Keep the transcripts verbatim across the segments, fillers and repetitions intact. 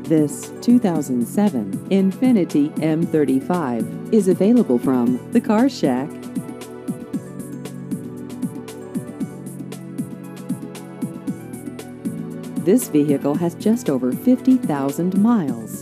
This two thousand seven Infiniti M thirty-five is available from the Car Shack. This vehicle has just over fifty thousand miles.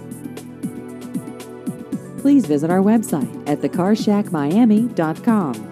Please visit our website at the car shack miami dot com.